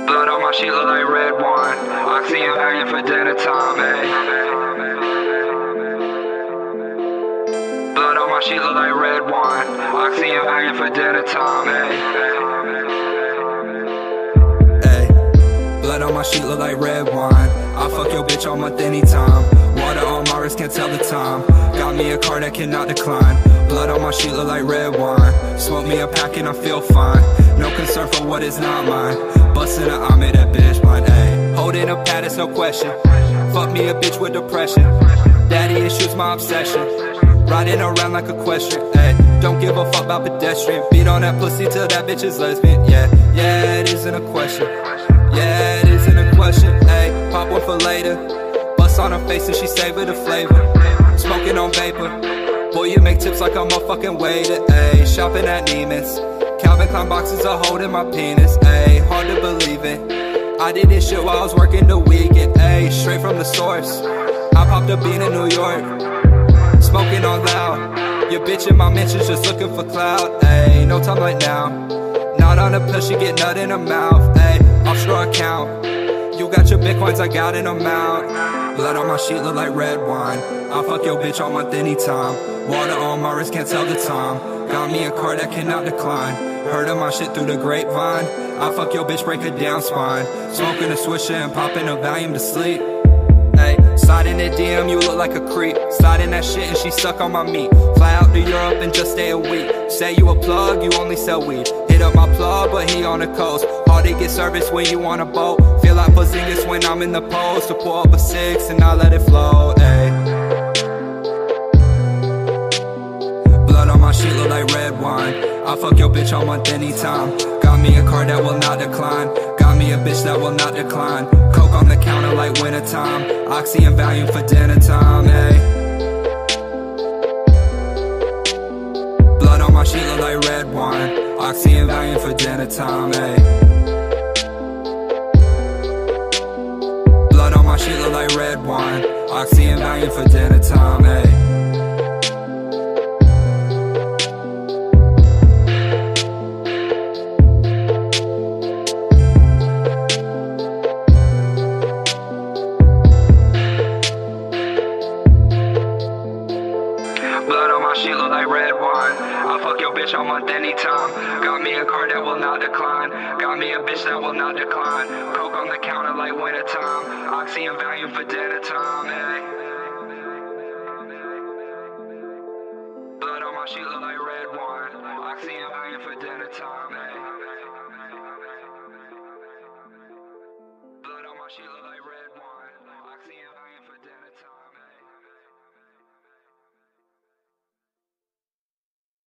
Blood on my sheet look like red wine. Oxy and Valium for dinner time, ayy. Blood on my sheet look like red wine. Oxy and Valium for dinner time, ayy. Blood on my sheet look like red wine. I fuck your bitch all month anytime. Water on my wrist, can't tell the time. Got me a car that cannot decline. Blood on my sheet look like red wine. Smoke me a pack and I feel fine. No concern for what is not mine. Bustin' a I made that bitch mine, ayy. Holding a pad, it's no question. Fuck me a bitch with depression. Daddy issues my obsession. Riding around like equestrian, ayy. Don't give a fuck about pedestrian. Beat on that pussy till that bitch is lesbian. Yeah, it isn't a question. Yeah, it isn't a question, ayy. Pop one for later. Bust on her face and she savor the flavor. Smoking on vapor. Boy, you make tips like I'm a fucking waiter, ayy. Shopping at Neiman's. Calvin Klein boxes are holding my penis, ayy. Hard to believe it. I did this shit while I was working the weekend, ayy. Straight from the source. I popped a bean in New York. Smoking on loud. Your bitch in my mentions just looking for clout, ayy. No time like now. Not on a pill, she get nut in her mouth, ayy. Offshore account. You got your bitcoins, I got an amount. Blood on my sheet look like red wine. I'll fuck your bitch all month anytime. Water on my wrist, can't tell the time. Got me a car that cannot decline. Heard of my shit through the grapevine. I fuck your bitch, break her down spine. Smoking a swisher and popping a Valium to sleep. Ay, slide in the DM, you look like a creep. Slide in that shit and she suck on my meat. Fly out to Europe and just stay a week. Say you a plug, you only sell weed. Hit up my plug, but he on the coast. Hard to get service when you on a boat. Feel like Porzingis when I'm in the post. To pour up a 6 and I let it flow, ayy. Blood on my sheet look like red wine. I fuck your bitch all month anytime. Got me a car that will not decline. Got me a bitch that will not decline. Coke on the counter like winter time. Oxy and Valium for dinner time, ayy. Blood on my sheet look like red wine. Oxy and Valium for dinner time, ayy. Blood on my sheet look like red wine. Oxy and Valium for dinner time, ayy. Blood on my sheet look like red wine. I'll fuck your bitch all month anytime. Got me a car that will not decline. Got me a bitch that will not decline. Coke on the counter like winter time. Oxy and Valium for dinner time, ayy. Blood on my sheet look like red wine. Oxy and Valium for dinner time, ayy.